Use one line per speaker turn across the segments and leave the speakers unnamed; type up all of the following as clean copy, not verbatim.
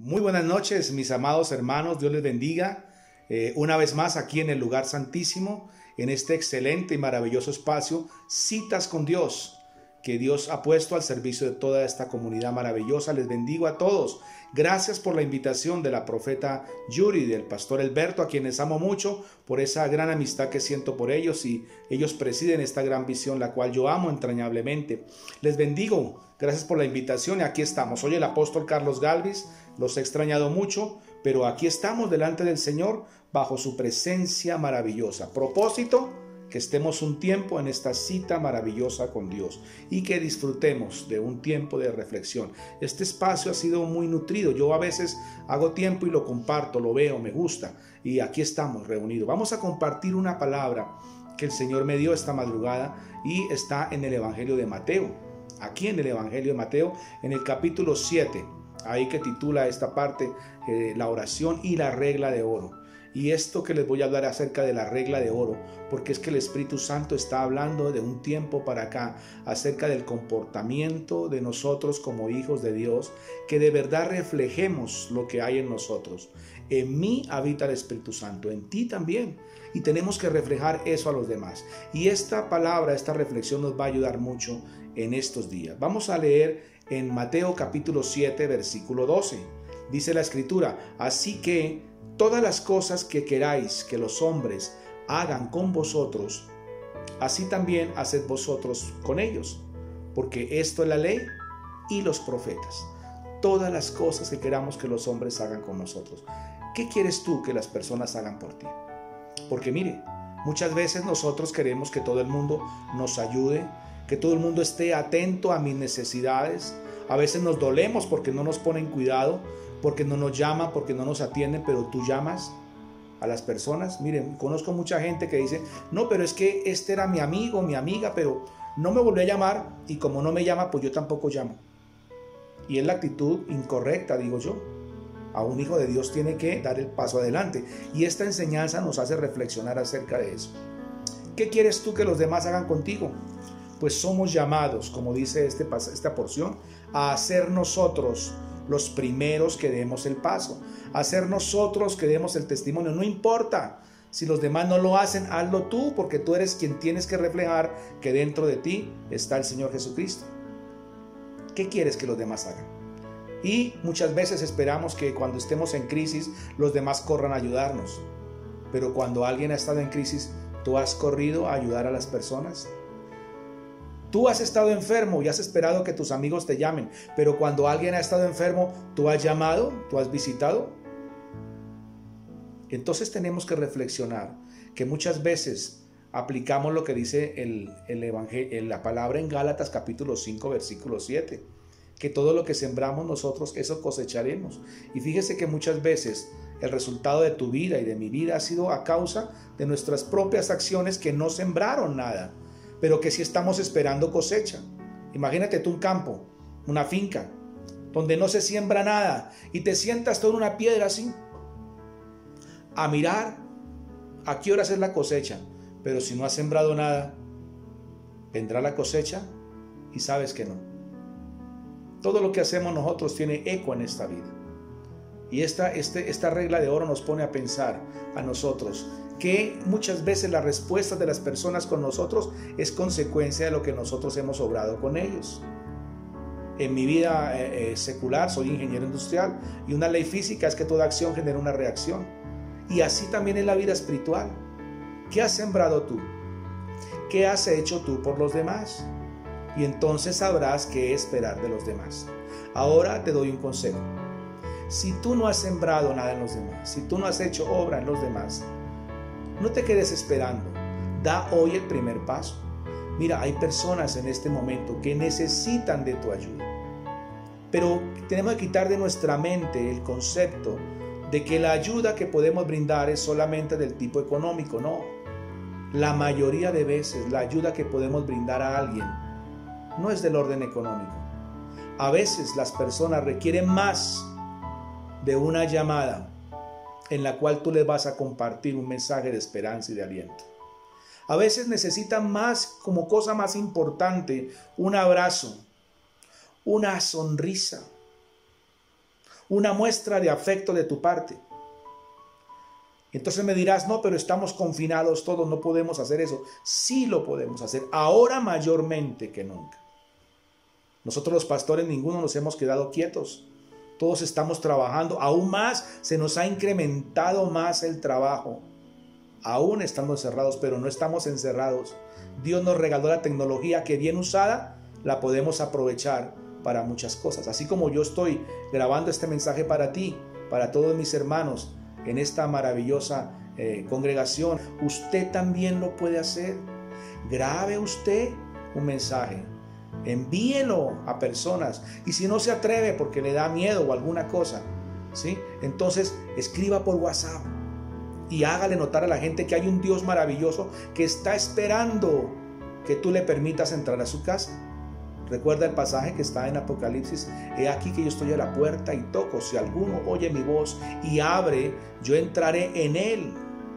Muy buenas noches, mis amados hermanos, Dios les bendiga. Una vez más aquí en el lugar santísimo, en este excelente y maravilloso espacio, Citas con Dios, que Dios ha puesto al servicio de toda esta comunidad maravillosa. Les bendigo a todos. Gracias por la invitación de la profeta Yuri, del pastor Alberto, a quienes amo mucho por esa gran amistad que siento por ellos, y ellos presiden esta gran visión, la cual yo amo entrañablemente. Les bendigo. Gracias por la invitación y aquí estamos. Soy el apóstol Carlos Galvis, los he extrañado mucho, pero aquí estamos delante del Señor bajo su presencia maravillosa. Propósito, que estemos un tiempo en esta cita maravillosa con Dios y que disfrutemos de un tiempo de reflexión. Este espacio ha sido muy nutrido. Yo a veces hago tiempo y lo comparto, lo veo, me gusta, y aquí estamos reunidos. Vamos a compartir una palabra que el Señor me dio esta madrugada y está en el Evangelio de Mateo. Aquí en el Evangelio de Mateo, en el capítulo 7, ahí que titula esta parte, la oración y la regla de oro. Y esto que les voy a hablar acerca de la regla de oro, porque es que el Espíritu Santo está hablando de un tiempo para acá, acerca del comportamiento de nosotros como hijos de Dios, que de verdad reflejemos lo que hay en nosotros. En mí habita el Espíritu Santo, en ti también, y tenemos que reflejar eso a los demás. Y esta palabra, esta reflexión nos va a ayudar mucho en estos días. Vamos a leer en Mateo capítulo 7, versículo 12. Dice la Escritura: así que todas las cosas que queráis que los hombres hagan con vosotros, así también haced vosotros con ellos, porque esto es la ley y los profetas. Todas las cosas que queramos que los hombres hagan con nosotros. ¿Qué quieres tú que las personas hagan por ti? Porque mire, muchas veces nosotros queremos que todo el mundo nos ayude, que todo el mundo esté atento a mis necesidades. A veces nos dolemos porque no nos ponen cuidado, porque no nos llaman, porque no nos atienden, pero tú llamas a las personas. Miren, conozco mucha gente que dice: no, pero es que este era mi amigo, mi amiga, pero no me volvió a llamar, y como no me llama, pues yo tampoco llamo. Y es la actitud incorrecta, digo yo. A un hijo de Dios tiene que dar el paso adelante, y esta enseñanza nos hace reflexionar acerca de eso. ¿Qué quieres tú que los demás hagan contigo? Pues somos llamados, como dice esta porción, a ser nosotros los primeros que demos el paso, a ser nosotros que demos el testimonio. No importa si los demás no lo hacen, hazlo tú, porque tú eres quien tienes que reflejar que dentro de ti está el Señor Jesucristo. ¿Qué quieres que los demás hagan? Y muchas veces esperamos que cuando estemos en crisis los demás corran a ayudarnos, pero cuando alguien ha estado en crisis, ¿tú has corrido a ayudar a las personas? Tú has estado enfermo y has esperado que tus amigos te llamen, pero cuando alguien ha estado enfermo, ¿tú has llamado? ¿Tú has visitado? Entonces tenemos que reflexionar que muchas veces aplicamos lo que dice el Evangelio, la palabra en Gálatas capítulo 5, versículo 7, que todo lo que sembramos nosotros, eso cosecharemos. Y fíjese que muchas veces el resultado de tu vida y de mi vida ha sido a causa de nuestras propias acciones que no sembraron nada, pero que sí estamos esperando cosecha. Imagínate tú un campo, una finca, donde no se siembra nada, y te sientas todo en una piedra así, a mirar a qué horas es la cosecha. Pero si no has sembrado nada, vendrá la cosecha, y sabes que no. Todo lo que hacemos nosotros tiene eco en esta vida. Y esta regla de oro nos pone a pensar a nosotros que muchas veces la respuesta de las personas con nosotros es consecuencia de lo que nosotros hemos obrado con ellos. En mi vida secular soy ingeniero industrial, y una ley física es que toda acción genera una reacción. Y así también en la vida espiritual. ¿Qué has sembrado tú? ¿Qué has hecho tú por los demás? Y entonces sabrás qué esperar de los demás. Ahora te doy un consejo. Si tú no has sembrado nada en los demás, si tú no has hecho obra en los demás, no te quedes esperando. Da hoy el primer paso. Mira, hay personas en este momento que necesitan de tu ayuda. Pero tenemos que quitar de nuestra mente el concepto de que la ayuda que podemos brindar es solamente del tipo económico. No. La mayoría de veces la ayuda que podemos brindar a alguien no es del orden económico. A veces las personas requieren más de una llamada en la cual tú les vas a compartir un mensaje de esperanza y de aliento. A veces necesitan más, como cosa más importante, un abrazo, una sonrisa, una muestra de afecto de tu parte. Entonces me dirás, no, pero estamos confinados todos, no podemos hacer eso. Sí lo podemos hacer, ahora mayormente que nunca. Nosotros los pastores, ninguno nos hemos quedado quietos. Todos estamos trabajando, aún más, se nos ha incrementado más el trabajo. Aún estando encerrados, pero no estamos encerrados. Dios nos regaló la tecnología que bien usada, la podemos aprovechar para muchas cosas. Así como yo estoy grabando este mensaje para ti, para todos mis hermanos, en esta maravillosa congregación, usted también lo puede hacer. Grabe usted un mensaje, envíelo a personas, y si no se atreve porque le da miedo o alguna cosa, ¿sí? Entonces escriba por WhatsApp y hágale notar a la gente que hay un Dios maravilloso que está esperando que tú le permitas entrar a su casa. Recuerda el pasaje que está en Apocalipsis: he aquí que yo estoy a la puerta y toco, si alguno oye mi voz y abre, yo entraré en él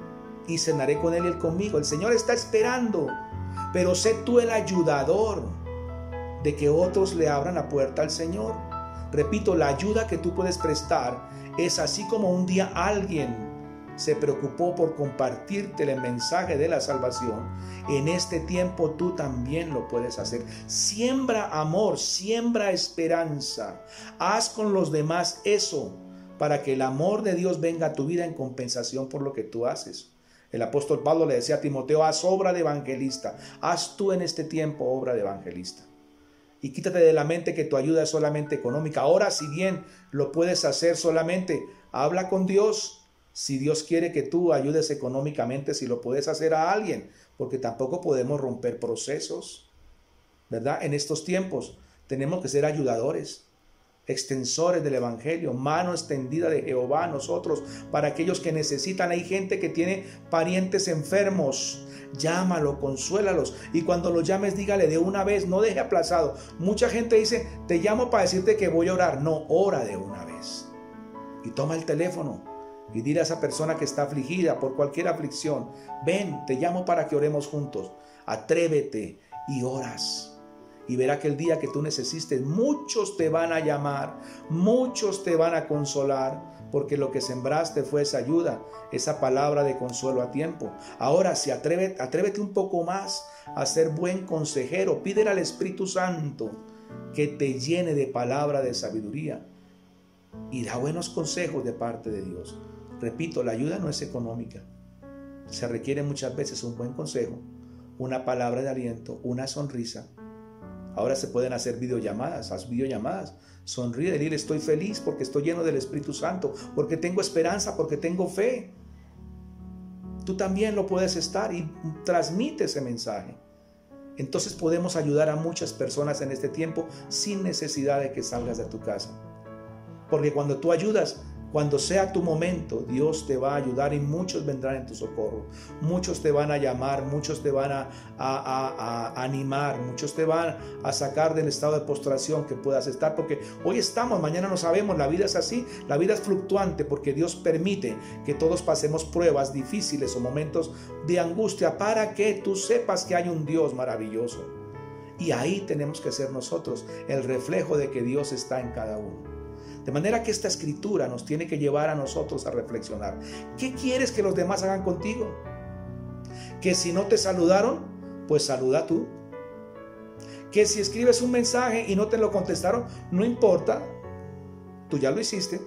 y cenaré con él y él conmigo. El Señor está esperando, pero sé tú el ayudador de que otros le abran la puerta al Señor. Repito, la ayuda que tú puedes prestar es así como un día alguien se preocupó por compartirte el mensaje de la salvación. En este tiempo tú también lo puedes hacer. Siembra amor, siembra esperanza. Haz con los demás eso, para que el amor de Dios venga a tu vida en compensación por lo que tú haces. El apóstol Pablo le decía a Timoteo: haz obra de evangelista. Haz tú en este tiempo obra de evangelista. Y quítate de la mente que tu ayuda es solamente económica. Ahora, si bien lo puedes hacer solamente, habla con Dios. Si Dios quiere que tú ayudes económicamente, si lo puedes hacer a alguien, porque tampoco podemos romper procesos, ¿verdad? En estos tiempos tenemos que ser ayudadores, extensores del evangelio, mano extendida de Jehová a nosotros, para aquellos que necesitan. Hay gente que tiene parientes enfermos, llámalo, consuélalos, y cuando lo llames, dígale de una vez, no deje aplazado. Mucha gente dice: te llamo para decirte que voy a orar. No, ora de una vez y toma el teléfono y dile a esa persona que está afligida por cualquier aflicción: ven, te llamo para que oremos juntos. Atrévete y oras. Y verá que el día que tú necesites, muchos te van a llamar, muchos te van a consolar, porque lo que sembraste fue esa ayuda, esa palabra de consuelo a tiempo. Ahora, si atrévete un poco más a ser buen consejero. Pídele al Espíritu Santo que te llene de palabra de sabiduría y da buenos consejos de parte de Dios. Repito, la ayuda no es económica. Se requiere muchas veces un buen consejo, una palabra de aliento, una sonrisa. Ahora se pueden hacer videollamadas, haz videollamadas. Sonríe, dile: estoy feliz porque estoy lleno del Espíritu Santo, porque tengo esperanza, porque tengo fe. Tú también lo puedes estar, y transmite ese mensaje. Entonces podemos ayudar a muchas personas en este tiempo sin necesidad de que salgas de tu casa. Porque cuando tú ayudas, cuando sea tu momento, Dios te va a ayudar y muchos vendrán en tu socorro. Muchos te van a llamar, muchos te van a animar, muchos te van a sacar del estado de postración que puedas estar. Porque hoy estamos, mañana no sabemos, la vida es así, la vida es fluctuante, porque Dios permite que todos pasemos pruebas difíciles o momentos de angustia para que tú sepas que hay un Dios maravilloso. Y ahí tenemos que ser nosotros el reflejo de que Dios está en cada uno. De manera que esta escritura nos tiene que llevar a nosotros a reflexionar. ¿Qué quieres que los demás hagan contigo? Que si no te saludaron, pues saluda tú. Que si escribes un mensaje y no te lo contestaron, no importa, tú ya lo hiciste.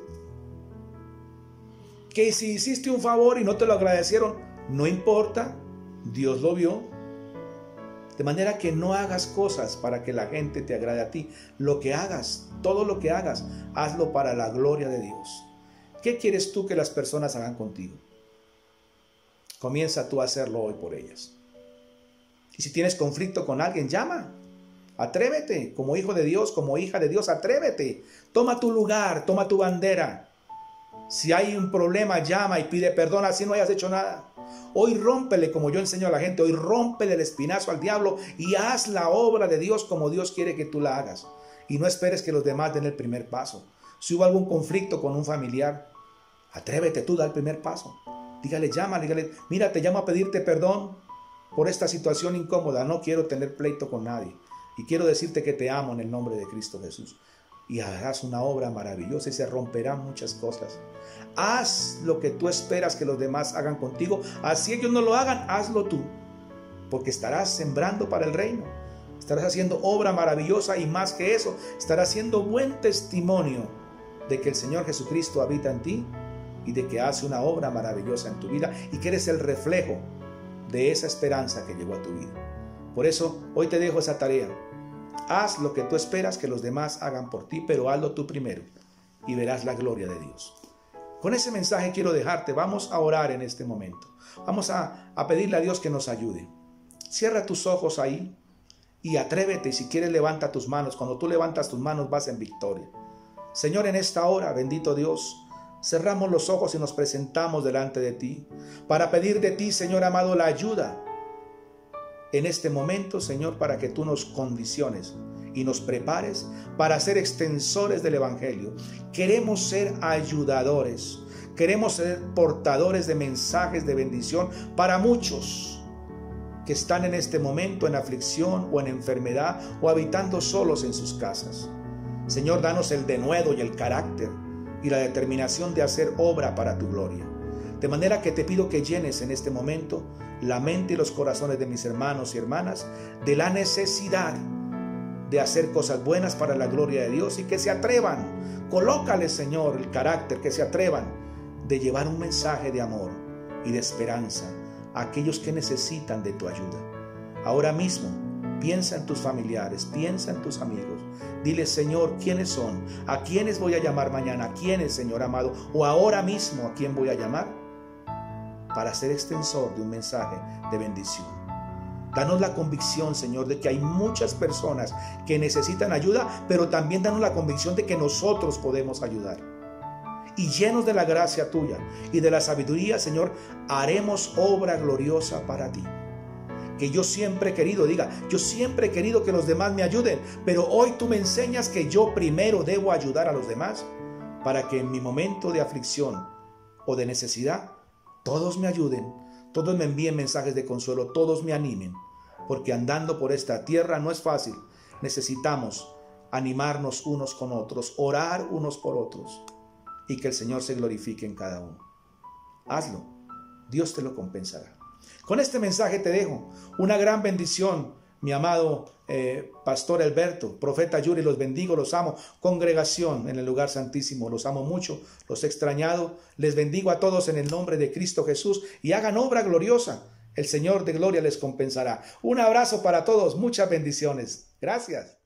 Que si hiciste un favor y no te lo agradecieron, no importa, Dios lo vio. De manera que no hagas cosas para que la gente te agrade a ti. Lo que hagas, todo lo que hagas, hazlo para la gloria de Dios. ¿Qué quieres tú que las personas hagan contigo? Comienza tú a hacerlo hoy por ellas. Y si tienes conflicto con alguien, llama. Atrévete, como hijo de Dios, como hija de Dios, atrévete. Toma tu lugar, toma tu bandera. Si hay un problema, llama y pide perdón, así no hayas hecho nada. Hoy rómpele, como yo enseño a la gente, hoy rómpele el espinazo al diablo y haz la obra de Dios como Dios quiere que tú la hagas. Y no esperes que los demás den el primer paso. Si hubo algún conflicto con un familiar, atrévete tú, da el primer paso. Dígale, llámale, dígale: mira, te llamo a pedirte perdón por esta situación incómoda. No quiero tener pleito con nadie. Y quiero decirte que te amo en el nombre de Cristo Jesús. y harás una obra maravillosa y se romperán muchas cosas. Haz lo que tú esperas que los demás hagan contigo. Así ellos no lo hagan, hazlo tú, porque estarás sembrando para el reino. Estarás haciendo obra maravillosa y más que eso, estarás haciendo buen testimonio de que el Señor Jesucristo habita en ti y de que hace una obra maravillosa en tu vida y que eres el reflejo de esa esperanza que llegó a tu vida. Por eso hoy te dejo esa tarea. Haz lo que tú esperas que los demás hagan por ti, pero hazlo tú primero y verás la gloria de Dios. Con ese mensaje quiero dejarte. Vamos a orar en este momento. Vamos a pedirle a Dios que nos ayude. Cierra tus ojos ahí y atrévete, y si quieres levanta tus manos. Cuando tú levantas tus manos vas en victoria. Señor, en esta hora, bendito Dios, cerramos los ojos y nos presentamos delante de ti para pedir de ti, Señor amado, la ayuda en este momento, Señor, para que tú nos condiciones y nos prepares para ser extensores del Evangelio. Queremos ser ayudadores, queremos ser portadores de mensajes de bendición para muchos que están en este momento en aflicción o en enfermedad o habitando solos en sus casas. Señor, danos el denuedo y el carácter y la determinación de hacer obra para tu gloria. De manera que te pido que llenes en este momento la mente y los corazones de mis hermanos y hermanas de la necesidad de hacer cosas buenas para la gloria de Dios y que se atrevan. Colócales, Señor, el carácter, que se atrevan de llevar un mensaje de amor y de esperanza a aquellos que necesitan de tu ayuda. Ahora mismo, piensa en tus familiares, piensa en tus amigos. Dile, Señor, ¿quiénes son? ¿A quiénes voy a llamar mañana? ¿A quiénes, Señor amado? O ahora mismo, ¿a quién voy a llamar? Para ser extensor de un mensaje de bendición. Danos la convicción, Señor, de que hay muchas personas que necesitan ayuda, pero también danos la convicción de que nosotros podemos ayudar. Y llenos de la gracia tuya y de la sabiduría, Señor, haremos obra gloriosa para ti. Que yo siempre he querido, yo siempre he querido que los demás me ayuden, pero hoy tú me enseñas que yo primero debo ayudar a los demás para que en mi momento de aflicción o de necesidad, todos me ayuden, todos me envíen mensajes de consuelo, todos me animen, porque andando por esta tierra no es fácil. Necesitamos animarnos unos con otros, orar unos por otros y que el Señor se glorifique en cada uno. Hazlo, Dios te lo compensará. Con este mensaje te dejo una gran bendición, mi amado Pastor Alberto, Profeta Yuri, los bendigo, los amo. Congregación en el lugar santísimo, los amo mucho, los he extrañado. Les bendigo a todos en el nombre de Cristo Jesús y hagan obra gloriosa. El Señor de gloria les compensará. Un abrazo para todos, muchas bendiciones. Gracias.